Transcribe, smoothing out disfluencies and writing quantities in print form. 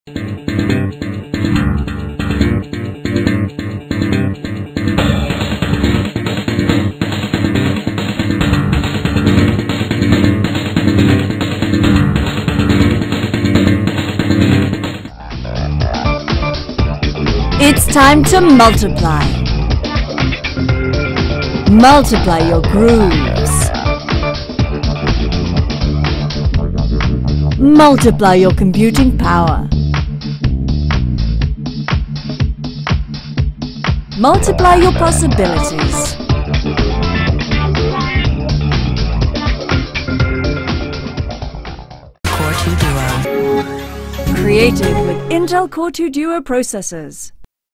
It's time to multiply. Multiply your grooves. Multiply your computing power. Multiply your possibilities. Core 2 Duo. Created with Intel Core 2 Duo processors.